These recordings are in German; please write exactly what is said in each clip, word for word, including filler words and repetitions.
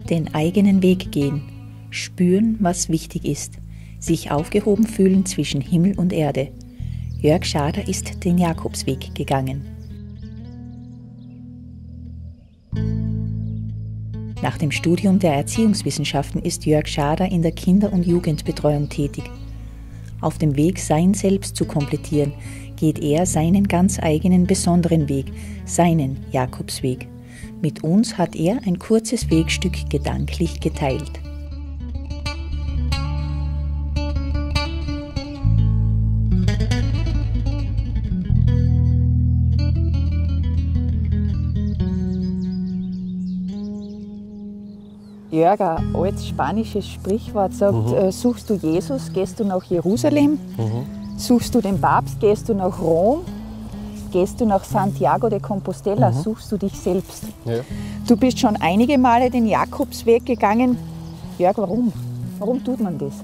Den eigenen Weg gehen, spüren, was wichtig ist, sich aufgehoben fühlen zwischen Himmel und Erde. Jörg Schader ist den Jakobsweg gegangen. Nach dem Studium der Erziehungswissenschaften ist Jörg Schader in der Kinder- und Jugendbetreuung tätig. Auf dem Weg, sein Selbst zu komplettieren, geht er seinen ganz eigenen besonderen Weg, seinen Jakobsweg. Mit uns hat er ein kurzes Wegstück gedanklich geteilt. Jörg, ein altes spanisches Sprichwort sagt, Mhm. äh, suchst du Jesus, gehst du nach Jerusalem, Mhm. suchst du den Papst, gehst du nach Rom, gehst du nach Santiago de Compostela, Mhm. suchst du dich selbst. Ja. Du bist schon einige Male den Jakobsweg gegangen. Jörg, warum? Warum tut man das?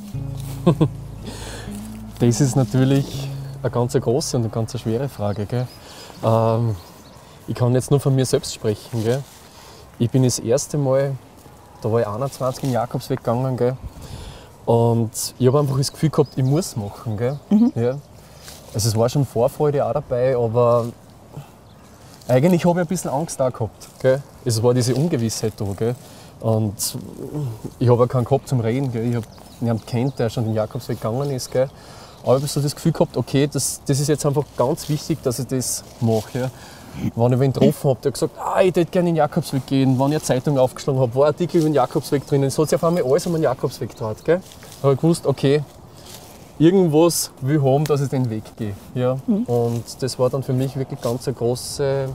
Das ist natürlich eine ganz große und eine ganz schwere Frage. Gell? Ähm, ich kann jetzt nur von mir selbst sprechen. Gell? Ich bin das erste Mal, da war ich einundzwanzig, den Jakobsweg gegangen. Gell? Und ich habe einfach das Gefühl gehabt, ich muss es machen. Gell? Mhm. Ja. Also es war schon Vorfreude auch dabei, aber eigentlich habe ich ein bisschen Angst auch gehabt. Gell? Es war diese Ungewissheit da. Gell? Und ich habe auch keinen gehabt zum Reden. Gell? Ich habe niemanden kennt, der schon den Jakobsweg gegangen ist. Gell? Aber ich habe so das Gefühl gehabt, okay, das, das ist jetzt einfach ganz wichtig, dass ich das mache. Ja? Wenn ich wen getroffen habe, der gesagt hat, ah, ich würde gerne den Jakobsweg gehen. Wenn ich eine Zeitung aufgeschlagen habe, war ein Artikel über den Jakobsweg drin. Es hat sich auf einmal alles um den Jakobsweg gedreht. Da habe ich gewusst, okay, irgendwas will haben, dass ich den Weg gehe. Ja? Mhm. Und das war dann für mich wirklich ganz eine große,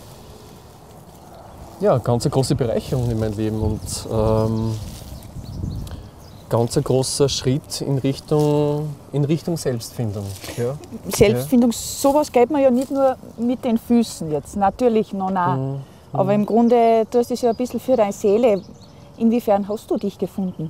ja, ganz eine große Bereicherung in meinem Leben und ähm, ganz ein großer Schritt in Richtung, in Richtung Selbstfindung. Ja? Selbstfindung, sowas geht man ja nicht nur mit den Füßen jetzt, natürlich noch nein. Mhm. Aber im Grunde tust du es ja ein bisschen für deine Seele. Inwiefern hast du dich gefunden?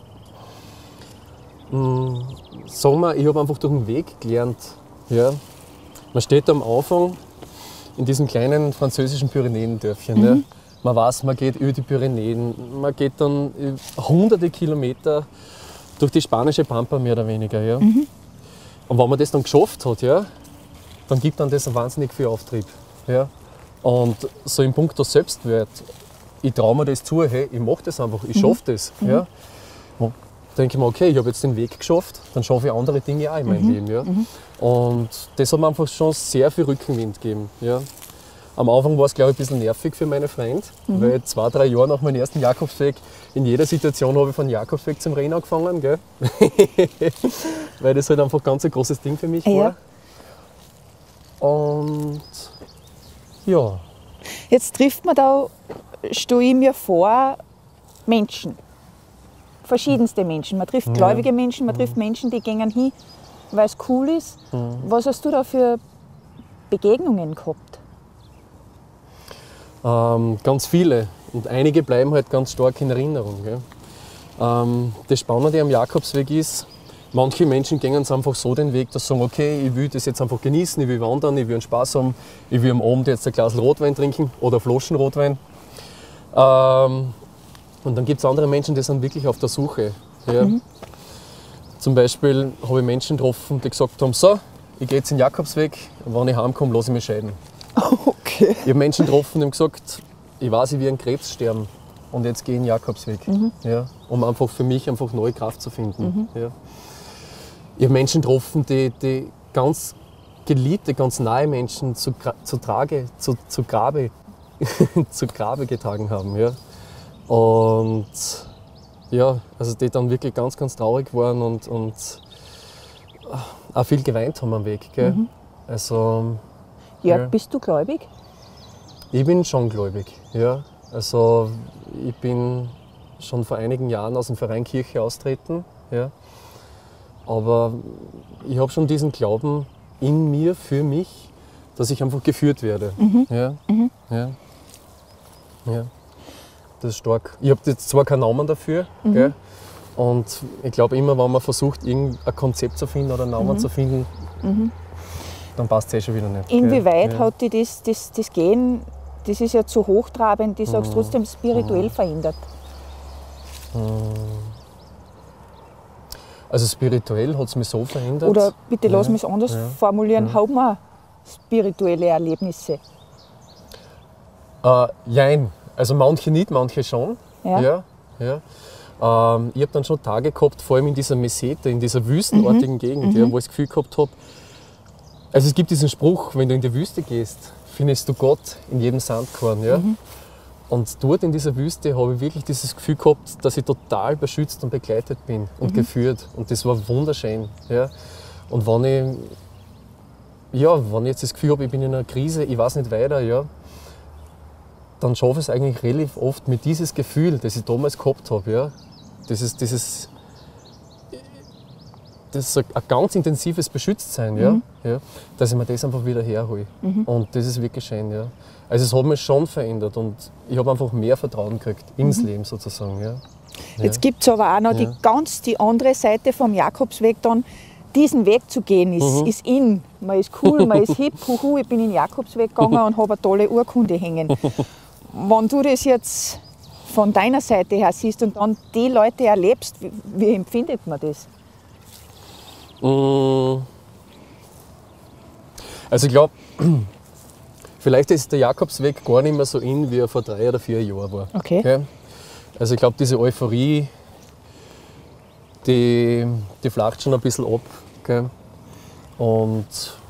Mhm. Sagen wir, ich habe einfach durch den Weg gelernt. Ja? Man steht am Anfang in diesem kleinen französischen Pyrenäendörfchen. Mhm. Ja? Man weiß, man geht über die Pyrenäen, man geht dann hunderte Kilometer durch die spanische Pampa mehr oder weniger. Ja? Mhm. Und wenn man das dann geschafft hat, ja, dann gibt dann das wahnsinnig viel Auftrieb. Ja? Und so im Punkt der Selbstwert, ich traue mir das zu, hey, ich mache das einfach, ich schaffe das. Mhm. Ja? Da denke ich mir, okay, ich habe jetzt den Weg geschafft, dann schaffe ich andere Dinge auch in meinem Mhm. Leben. Ja? Mhm. Und das hat mir einfach schon sehr viel Rückenwind gegeben. Ja? Am Anfang war es, glaube ich, ein bisschen nervig für meine Freunde, mhm. weil zwei, drei Jahre nach meinem ersten Jakobsweg, in jeder Situation habe ich von Jakobsweg zum Rennen angefangen, gell? Weil das halt einfach ganz ein großes Ding für mich ja. war. Und ja. Jetzt trifft man da, stelle ich mir vor, Menschen. Verschiedenste Menschen. Man trifft Ja. gläubige Menschen, man Mhm. trifft Menschen, die gehen hin, weil es cool ist. Mhm. Was hast du da für Begegnungen gehabt? Ähm, ganz viele. Und einige bleiben halt ganz stark in Erinnerung. Gell? Ähm, das Spannende am Jakobsweg ist, manche Menschen gehen es einfach so den Weg, dass sie sagen, okay, ich will das jetzt einfach genießen, ich will wandern, ich will einen Spaß haben, ich will am Abend jetzt ein Glas Rotwein trinken oder Flaschen Rotwein. Ähm, und dann gibt es andere Menschen, die sind wirklich auf der Suche. Ja? Mhm. Zum Beispiel habe ich Menschen getroffen, die gesagt haben, so, ich gehe jetzt den Jakobsweg und wenn ich heimkomme, lasse ich mich scheiden. Okay. Ich habe Menschen getroffen, die haben gesagt, ich weiß, ich will an Krebs sterben und jetzt gehe ich den Jakobsweg, mhm. ja, um einfach für mich einfach neue Kraft zu finden. Mhm. Ja. Ich habe Menschen getroffen, die, die ganz geliebte, ganz nahe Menschen zu, zu, Trage, zu, zu, Grabe, zu Grabe getragen haben. Ja. Und ja, also die dann wirklich ganz, ganz traurig waren und, und auch viel geweint haben am Weg. Gell. Mhm. Also, Jörg, ja. Bist du gläubig? Ich bin schon gläubig, ja. Also ich bin schon vor einigen Jahren aus dem Verein Kirche austreten, ja. Aber ich habe schon diesen Glauben in mir, für mich, dass ich einfach geführt werde. Mhm. Ja. Mhm. Ja. Ja. Das ist stark. Ich habe jetzt zwar keinen Namen dafür, mhm. gell? Und ich glaube immer, wenn man versucht, irgendein Konzept zu finden oder einen Namen mhm. zu finden, mhm. dann passt es eh schon wieder nicht. Inwieweit ja. hat dich das, das, das Gehen, das ist ja zu hochtrabend, ich sage es mhm. trotzdem spirituell mhm. verändert? Also spirituell hat es mich so verändert. Oder bitte lass ja. mich es anders ja. formulieren, ja. haben wir spirituelle Erlebnisse? Äh, jein. Also manche nicht, manche schon. Ja. Ja, ja. Ähm, ich habe dann schon Tage gehabt, vor allem in dieser Meseta, in dieser wüstenartigen mhm. Gegend, mhm. Ja, wo ich das Gefühl gehabt habe, also es gibt diesen Spruch, wenn du in die Wüste gehst, findest du Gott in jedem Sandkorn. Ja? Mhm. Und dort in dieser Wüste habe ich wirklich dieses Gefühl gehabt, dass ich total beschützt und begleitet bin und mhm. geführt. Und das war wunderschön. Ja? Und wenn ich, ja, wenn ich jetzt das Gefühl habe, ich bin in einer Krise, ich weiß nicht weiter, ja, dann schaffe ich es eigentlich relativ oft mit dieses Gefühl, das ich damals gehabt habe. Ja? Dieses, dieses, das ist ein ganz intensives Beschütztsein, ja? Mhm. Ja? Dass ich mir das einfach wieder herhole. Mhm. Und das ist wirklich schön. Ja? Also es hat mich schon verändert und ich habe einfach mehr Vertrauen gekriegt ins mhm. Leben sozusagen. Ja? Ja. Jetzt gibt es aber auch noch ja. die ganz die andere Seite vom Jakobsweg dann. Diesen Weg zu gehen ist, mhm. ist in. Man ist cool, man ist hip, huhu, ich bin in den Jakobsweg gegangen und habe eine tolle Urkunde hängen. Wenn du das jetzt von deiner Seite her siehst und dann die Leute erlebst, wie, wie empfindet man das? Also ich glaube, vielleicht ist der Jakobsweg gar nicht mehr so in, wie er vor drei oder vier Jahren war. Okay. Okay? Also ich glaube, diese Euphorie, die, die flacht schon ein bisschen ab. Okay? Und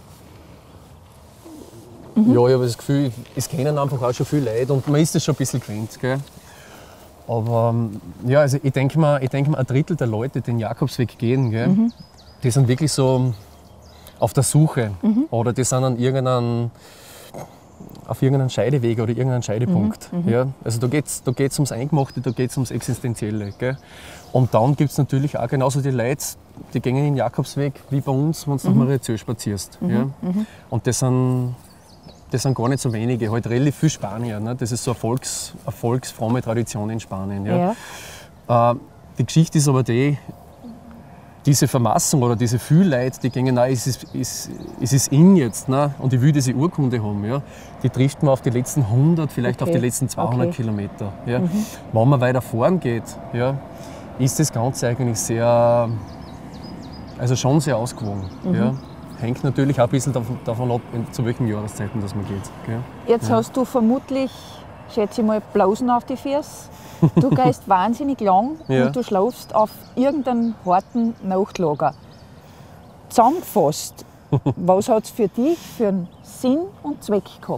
mhm. ja, ich habe das Gefühl, es kennen einfach auch schon viele Leute und man ist das schon ein bisschen gewöhnt. Gell? Aber ja, also ich denke mal, ich denke mal, ein Drittel der Leute, die den Jakobsweg gehen, gell, mhm. die sind wirklich so auf der Suche mhm. oder die sind an irgendeinem, auf irgendeinem Scheideweg oder irgendeinem Scheidepunkt. Mhm. Ja? Also da geht es da geht's ums Eingemachte, da geht es ums Existenzielle. Gell? Und dann gibt es natürlich auch genauso die Leute, die gehen den Jakobsweg wie bei uns, wenn du mhm. nach Mariazell spazierst. Mhm. Ja? Mhm. Und das sind, das sind gar nicht so wenige, halt relativ viele Spanier. Ne? Das ist so eine, Volks, eine volksfromme Tradition in Spanien. Ja? Ja. Äh, die Geschichte ist aber die, diese Vermassung oder diese viele Leute, die gehen, nein, es ist, es, es ist in jetzt, ne? Und ich will diese Urkunde haben, ja? Die trifft man auf die letzten hundert, vielleicht okay. auf die letzten zweihundert okay. Kilometer. Ja? Mhm. Wenn man weiter vorn geht, ja, ist das Ganze eigentlich sehr, also schon sehr ausgewogen. Mhm. Ja? Hängt natürlich auch ein bisschen davon, davon ab, zu welchen Jahreszeiten das man geht. Gell? Jetzt ja. hast du vermutlich, schätze ich mal, Blausen auf die Füße. Du gehst wahnsinnig lang ja. und du schlafst auf irgendeinem harten Nachtlager. Zusammengefasst, was hat es für dich für einen Sinn und Zweck gehabt?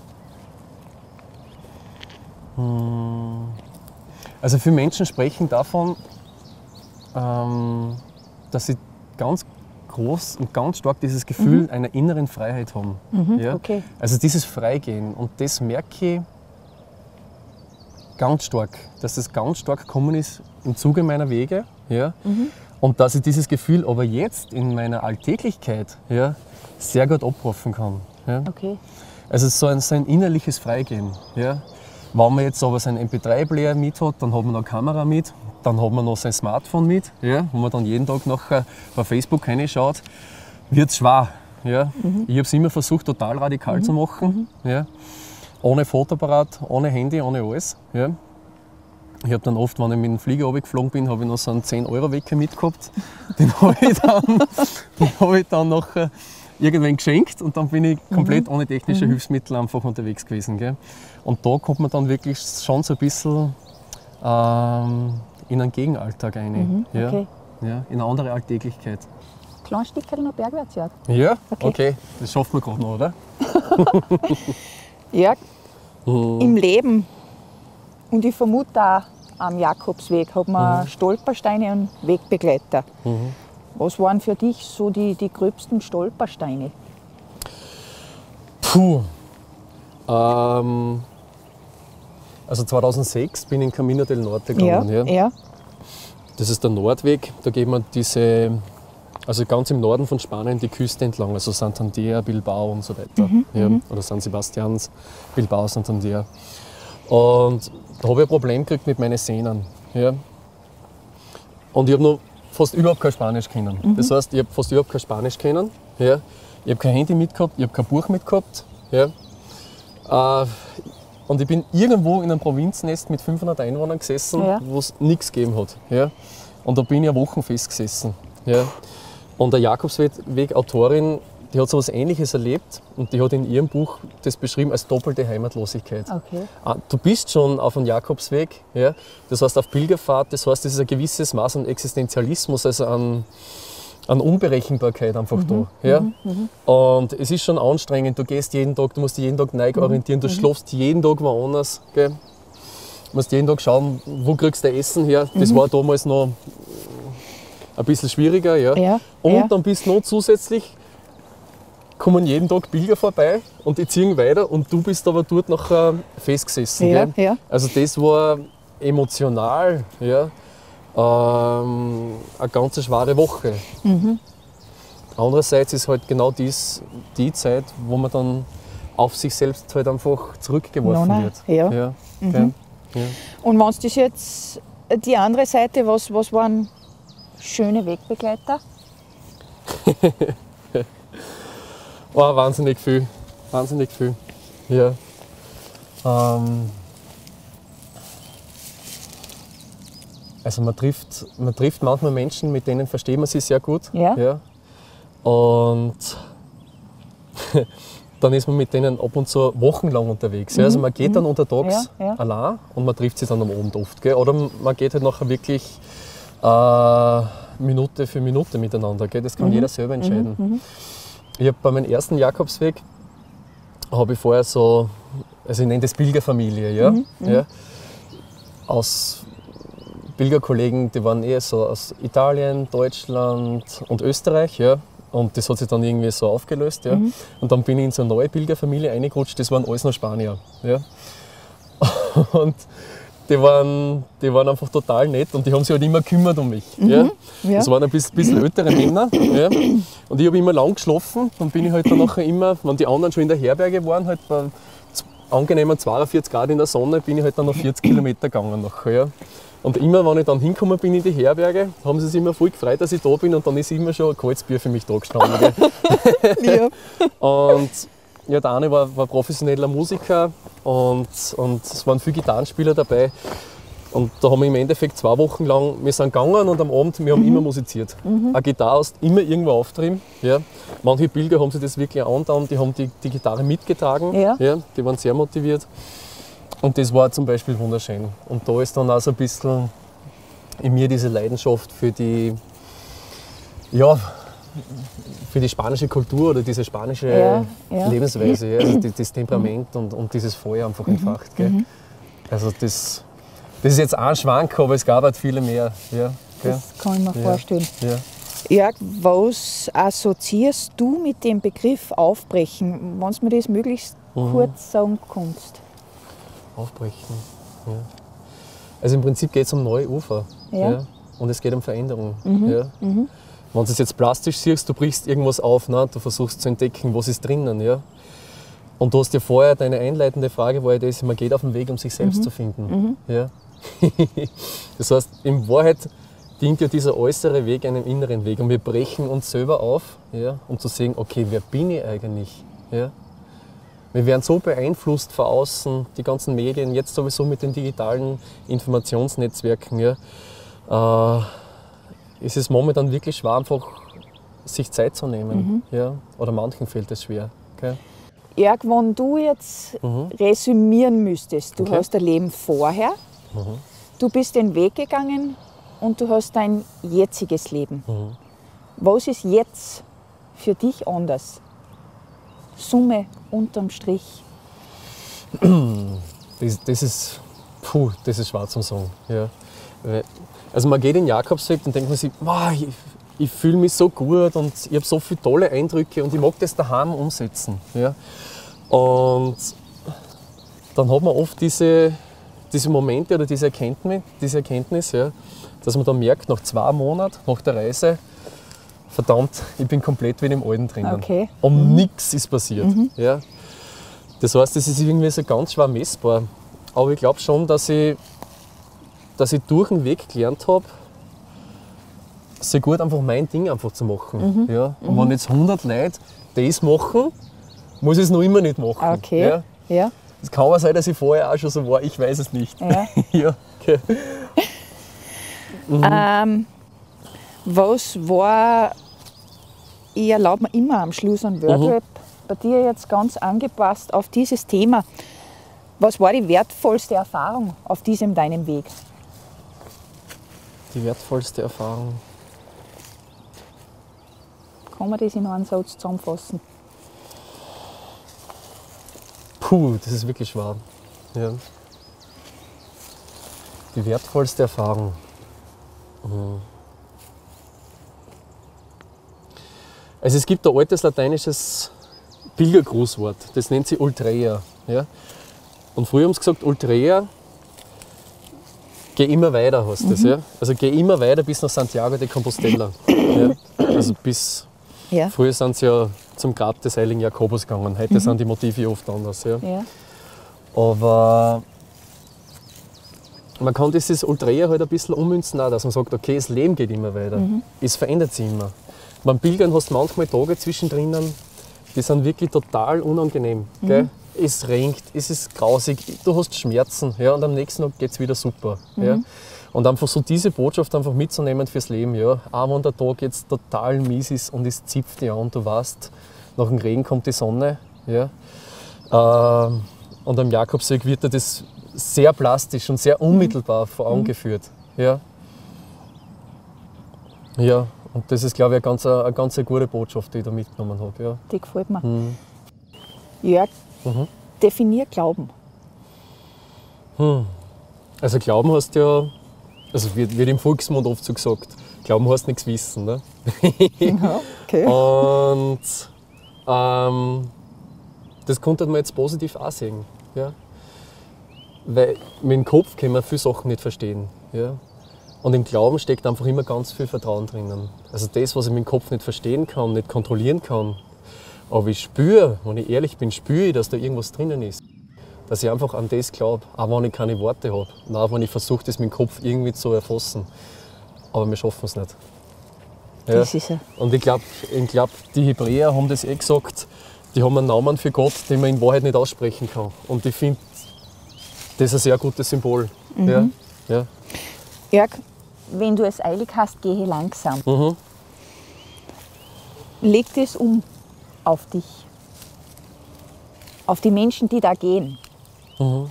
Also viele Menschen sprechen davon, ähm, dass sie ganz groß und ganz stark dieses Gefühl mhm. einer inneren Freiheit haben. Mhm, ja? okay. Also dieses Freigehen. Und das merke ich ganz stark, dass das ganz stark gekommen ist im Zuge meiner Wege. Ja? Mhm. Und dass ich dieses Gefühl aber jetzt in meiner Alltäglichkeit ja, sehr gut abrufen kann. Ja? Okay. Also so ein, so ein innerliches Freigehen. Ja? Wenn man jetzt aber seinen M P drei Player mit hat, dann hat man noch eine Kamera mit, dann hat man noch sein Smartphone mit, ja? Wo man dann jeden Tag nachher bei Facebook reinschaut, wird es schwer. Ja? Mhm. Ich habe es immer versucht, total radikal mhm. zu machen. Mhm. Ja? Ohne Fotoapparat, ohne Handy, ohne alles. Ja. Ich habe dann oft, wenn ich mit dem Flieger runtergeflogen bin, habe ich noch so einen zehn Euro Wecker mitgehabt. Den habe ich dann, hab ich dann nachher irgendwann geschenkt und dann bin ich komplett ohne technische mhm. Hilfsmittel einfach unterwegs gewesen. Gell. Und da kommt man dann wirklich schon so ein bisschen ähm, in einen Gegenalltag rein. Mhm. Ja. Okay. Ja, in eine andere Alltäglichkeit. Kleines Stückchen noch bergwärts, ja. Ja, okay. okay. Das schaffen wir gerade noch, oder? Ja, mhm. im Leben und ich vermute auch am Jakobsweg hat man mhm. Stolpersteine und Wegbegleiter. Mhm. Was waren für dich so die, die gröbsten Stolpersteine? Puh. Ähm, also zweitausendsechs bin ich in Camino del Norte gegangen. Ja, ja. ja. Das ist der Nordweg, da geht man diese, also ganz im Norden von Spanien die Küste entlang, also Santander, Bilbao und so weiter. Mhm, ja, oder San Sebastians, Bilbao, Santander. Und da habe ich ein Problem gekriegt mit meinen Sehnen. Ja. Und ich habe noch fast überhaupt kein Spanisch kennen. Mhm. Das heißt, ich habe fast überhaupt kein Spanisch kennen. Ja. Ich habe kein Handy mitgehabt, ich habe kein Buch mitgehabt. Ja. Äh, Und ich bin irgendwo in einem Provinznest mit fünfhundert Einwohnern gesessen, Ja. wo es nichts gegeben hat. Ja. Und da bin ich eine Woche festgesessen. Ja. Und eine Jakobsweg-Autorin, die hat so etwas Ähnliches erlebt und die hat in ihrem Buch das beschrieben als doppelte Heimatlosigkeit. Okay. Du bist schon auf einem Jakobsweg, ja, das heißt auf Pilgerfahrt, das heißt, es ist ein gewisses Maß an Existenzialismus, also an, an Unberechenbarkeit einfach Mhm. da. Ja. Mhm. Und es ist schon anstrengend, du gehst jeden Tag, du musst dich jeden Tag neu orientieren, du schläfst jeden Tag woanders. Gell. Du musst jeden Tag schauen, wo kriegst du Essen her. Das war damals noch ein bisschen schwieriger. Ja. Ja, Und ja. dann bist du noch zusätzlich, kommen jeden Tag Pilger vorbei und die ziehen weiter und du bist aber dort nachher festgesessen. Ja, Gell. ja. Also das war emotional ja, ähm, eine ganz schwere Woche. Mhm. Andererseits ist halt genau dies, die Zeit, wo man dann auf sich selbst halt einfach zurückgeworfen Nona, wird. ja. Ja, Mhm. gell. Ja. Und wenn du das jetzt die andere Seite, was, was waren schöne Wegbegleiter? Oh, wahnsinnig viel. Wahnsinnig viel. Ja. Ähm, also man trifft, man trifft manchmal Menschen, mit denen versteht man sich sehr gut. Ja. Ja. Und dann ist man mit denen ab und zu wochenlang unterwegs. Ja. Also man geht dann untertags Ja, ja. allein und man trifft sich dann am Abend oft. Gell. Oder man geht halt nachher wirklich äh, Minute für Minute miteinander. Gell. Das kann jeder selber entscheiden. Ich habe bei meinem ersten Jakobsweg, habe ich vorher so, also ich nenne das Pilgerfamilie, ja, ja, aus Pilgerkollegen, die waren eher so aus Italien, Deutschland und Österreich, ja, und das hat sich dann irgendwie so aufgelöst, ja, und dann bin ich in so eine neue Pilgerfamilie reingerutscht, das waren alles noch Spanier, ja, und die waren, die waren einfach total nett und die haben sich halt immer gekümmert um mich. Ja. Ja. Das waren ein bisschen, bisschen ältere Männer. Ja. Und ich habe immer lang geschlafen. Dann bin ich halt dann nachher immer, wenn die anderen schon in der Herberge waren, halt bei angenehmen zweiundvierzig Grad in der Sonne, bin ich halt dann noch vierzig Kilometer gegangen nachher. Ja. Und immer, wenn ich dann hingekommen bin in die Herberge, haben sie sich immer voll gefreut, dass ich da bin und dann ist immer schon ein kaltes Bier für mich da gestanden. Ja. Und ja, der eine war, war professioneller Musiker und, und es waren viele Gitarrenspieler dabei. Und da haben wir im Endeffekt zwei Wochen lang, wir sind gegangen und am Abend, wir haben immer musiziert. Eine Gitarre hast immer irgendwo auftrieben. Ja. Manche Pilger haben sich das wirklich angetan, die haben die, die Gitarre mitgetragen. Ja. Ja, die waren sehr motiviert. Und das war zum Beispiel wunderschön. Und da ist dann auch so ein bisschen in mir diese Leidenschaft für die, ja, für die spanische Kultur oder diese spanische Ja, ja. Lebensweise, ja, also die- das Temperament und, und dieses Feuer einfach entfacht. Gell. Also das, das ist jetzt ein Schwank, aber es gab halt viele mehr. Ja, gell. Das kann ich mir Ja. vorstellen. Ja. Jörg, was assoziierst du mit dem Begriff Aufbrechen, wenn du mir das möglichst kurz sagen kannst? Aufbrechen. Ja. Also im Prinzip geht es um neue Ufer. Ja. Und es geht um Veränderung. Ja. Wenn du es jetzt plastisch siehst, du brichst irgendwas auf, ne? Du versuchst zu entdecken, was ist drinnen. Ja? Und du hast ja vorher, deine einleitende Frage war ja das, man geht auf den Weg, um sich selbst zu finden. Ja? Das heißt, in Wahrheit dient ja dieser äußere Weg einem inneren Weg. Und wir brechen uns selber auf, ja? Um zu sehen, okay, wer bin ich eigentlich? Ja? Wir werden so beeinflusst von außen, die ganzen Medien, jetzt sowieso mit den digitalen Informationsnetzwerken. Ja? Äh, es ist momentan wirklich schwer, einfach sich Zeit zu nehmen. Ja? Oder manchen fällt es schwer. Okay? Jörg, wenn du jetzt resümieren müsstest, du Okay. hast ein Leben vorher, du bist den Weg gegangen und du hast dein jetziges Leben. Was ist jetzt für dich anders? Summe unterm Strich. Das, das, ist, puh, das ist schwer zu sagen. Ja. Weil- Also man geht in den Jakobsweg und denkt man sich, wow, ich, ich fühle mich so gut und ich habe so viele tolle Eindrücke und ich mag das daheim umsetzen. Ja. Und dann hat man oft diese, diese Momente oder diese Erkenntnis, diese Erkenntnis ja, dass man dann merkt, nach zwei Monaten nach der Reise, verdammt, ich bin komplett wieder im Alten drinnen. Okay. Und nichts ist passiert. Ja. Das heißt, das ist irgendwie so ganz schwer messbar. Aber ich glaube schon, dass ich, dass ich durch den Weg gelernt habe, sehr gut einfach mein Ding einfach zu machen. Ja. Und wenn jetzt hundert Leute das machen, muss ich es noch immer nicht machen. Okay. Ja. Ja. Es kann aber sein, dass ich vorher auch schon so war, ich weiß es nicht. Ja. Ja, okay. Mhm. Ähm, was war, ich erlaube mir immer am Schluss ein Wordrap, mhm. bei dir jetzt ganz angepasst auf dieses Thema. Was war die wertvollste Erfahrung auf diesem deinem Weg? Die wertvollste Erfahrung? Kann man das in einen Satz zusammenfassen? Puh, das ist wirklich schwer. Ja. Die wertvollste Erfahrung. Mhm. Also es gibt ein altes lateinisches Pilgergrußwort, das nennt sich Ultreia. Ja? Und früher haben sie gesagt, Ultreia, geh immer weiter, heißt mhm. das. Ja? Also geh immer weiter bis nach Santiago de Compostela. Ja? Also bis, ja. Früher sind sie ja zum Grab des heiligen Jakobus gegangen, heute mhm. sind die Motive oft anders. Ja? Ja. Aber man kann dieses Ultreia halt ein bisschen ummünzen, auch, dass man sagt, okay, das Leben geht immer weiter, mhm. es verändert sich immer. Beim Pilgern hast du manchmal Tage zwischendrin, die sind wirklich total unangenehm. Mhm. Gell? Es regnet, es ist grausig, du hast Schmerzen, ja, und am nächsten Tag geht es wieder super. Mhm. Ja. Und einfach so diese Botschaft einfach mitzunehmen fürs Leben. Ja. Auch wenn der Tag jetzt total mies ist und es zipft dich an und du weißt, nach dem Regen kommt die Sonne. Ja. Ähm, und am Jakobsweg wird dir das sehr plastisch und sehr unmittelbar vor Augen mhm. geführt. Ja. Ja, und das ist, glaube ich, eine ganz, eine ganz gute Botschaft, die ich da mitgenommen habe. Ja. Die gefällt mir. Mhm. Jörg, mhm. definier Glauben. Hm. Also Glauben heißt ja, also wird, wird im Volksmund oft so gesagt, Glauben heißt nichts wissen. Ne? Ja, okay. Und ähm, das konnte man jetzt positiv auch sehen. Ja? Weil mit dem Kopf kann man viele Sachen nicht verstehen. Ja? Und im Glauben steckt einfach immer ganz viel Vertrauen drinnen. Also das, was ich mit dem Kopf nicht verstehen kann, nicht kontrollieren kann, aber ich spüre, wenn ich ehrlich bin, spüre ich, dass da irgendwas drinnen ist. Dass ich einfach an das glaube, auch wenn ich keine Worte habe. Und auch wenn ich versuche, das mit dem Kopf irgendwie zu erfassen. Aber wir schaffen es nicht. Ja? Das ist ja. Und ich glaube, ich glaub, die Hebräer haben das eh gesagt, die haben einen Namen für Gott, den man in Wahrheit nicht aussprechen kann. Und ich finde, das ist ein sehr gutes Symbol. Mhm. Ja? Ja. Jörg, wenn du es eilig hast, gehe langsam. Mhm. Leg das um auf dich. Auf die Menschen, die da gehen. Mhm.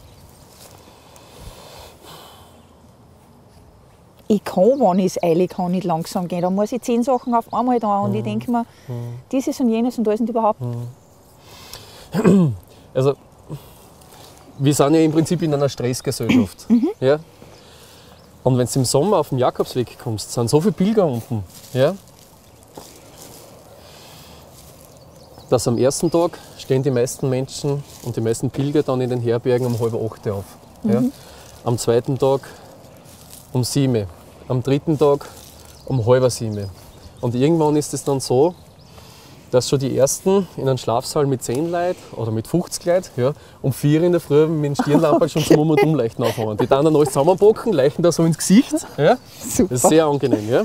Ich kann, wenn ich es eilig habe, nicht langsam gehen. Da muss ich zehn Sachen auf einmal da und mhm. ich denke mir, mhm. dieses und jenes und alles und überhaupt. Mhm. Also, wir sind ja im Prinzip in einer Stressgesellschaft. Mhm. Ja? Und wenn du im Sommer auf den Jakobsweg kommst, sind so viele Pilger unten, ja, dass am ersten Tag stehen die meisten Menschen und die meisten Pilger dann in den Herbergen um halb acht auf. Mhm. Ja. Am zweiten Tag um sieben, am dritten Tag um halb sieben. Und irgendwann ist es dann so, dass schon die ersten in einem Schlafsaal mit zehn Leuten oder mit fünfzig Leuten ja, um vier in der Früh mit dem Stirnlampe schon zum Um- und Umleuchten aufhören. Die dann alles zusammenpacken, leuchten da so ins Gesicht. Ja. Super. Das ist sehr angenehm. Ja.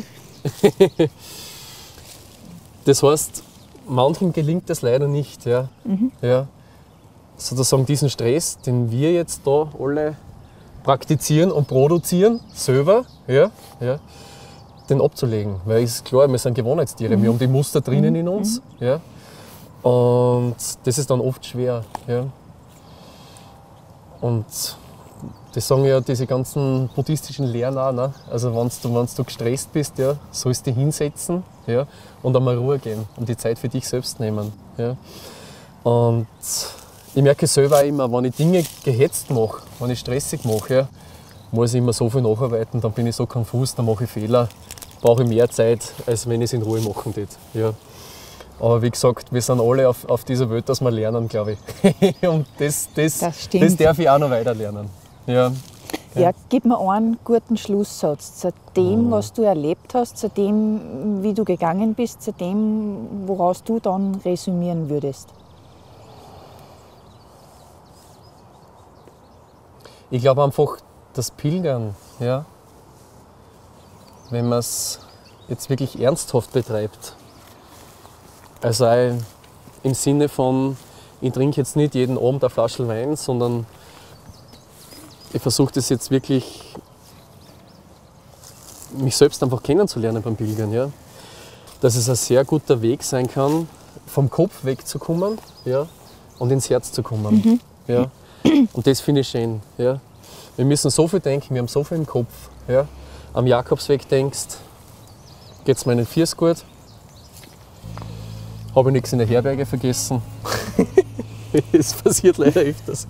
Das heißt, manchen gelingt das leider nicht. Ja. Mhm. Ja. Sozusagen diesen Stress, den wir jetzt da alle praktizieren und produzieren, selber, ja, ja, den abzulegen. Weil es ist klar, wir sind Gewohnheitstiere, mhm. wir haben die Muster drinnen mhm. in uns. Mhm. Ja. Und das ist dann oft schwer. Ja. Und das sagen ja diese ganzen buddhistischen Lehren auch. Ne? Also wenn du, wenn du gestresst bist, ja, sollst du dich hinsetzen ja, und einmal Ruhe geben und die Zeit für dich selbst nehmen. Ja. Und ich merke selber auch immer, wenn ich Dinge gehetzt mache, wenn ich stressig mache, ja, muss ich immer so viel nacharbeiten, dann bin ich so konfus, dann mache ich Fehler, brauche ich mehr Zeit, als wenn ich es in Ruhe machen würde. Ja. Aber wie gesagt, wir sind alle auf, auf dieser Welt, dass wir lernen, glaube ich. Und das, das, das, das darf ich auch noch weiter lernen. Ja. Ja. Ja, gib mir einen guten Schlusssatz zu dem, was du erlebt hast, zu dem, wie du gegangen bist, zu dem, woraus du dann resümieren würdest. Ich glaube einfach, das Pilgern, ja, wenn man es jetzt wirklich ernsthaft betreibt, also im Sinne von ich trinke jetzt nicht jeden Abend eine Flasche Wein, sondern ich versuche das jetzt wirklich, mich selbst einfach kennenzulernen beim Pilgern. Ja? Dass es ein sehr guter Weg sein kann, vom Kopf wegzukommen, ja? Und ins Herz zu kommen. Mhm. Ja? Und das finde ich schön. Ja? Wir müssen so viel denken, wir haben so viel im Kopf. Ja? Am Jakobsweg denkst, geht es meinen Füßen gut? Habe ich nichts in der Herberge vergessen? Es passiert leider öfters.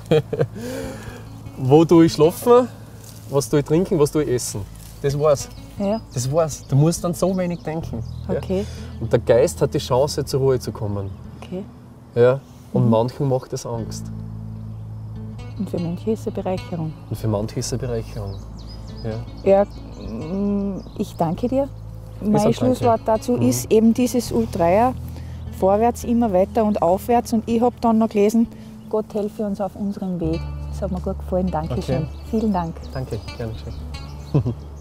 Wo tue ich schlafen? Was tue ich trinken? Was tue ich essen? Das war's. Ja. Das war's. Du musst dann so wenig denken. Okay. Ja? Und der Geist hat die Chance, zur Ruhe zu kommen. Okay. Ja? Und mhm. manchen macht das Angst. Und für manche ist es eine Bereicherung. Und für manche ist es eine Bereicherung. Ja, ja ich danke dir. Mein Schlusswort dazu mhm. ist eben dieses U dreier, vorwärts, immer weiter und aufwärts. Und ich habe dann noch gelesen, Gott helfe uns auf unserem Weg. Das hat mir gut gefallen. Dankeschön. Okay. Vielen Dank. Danke, gerne schön.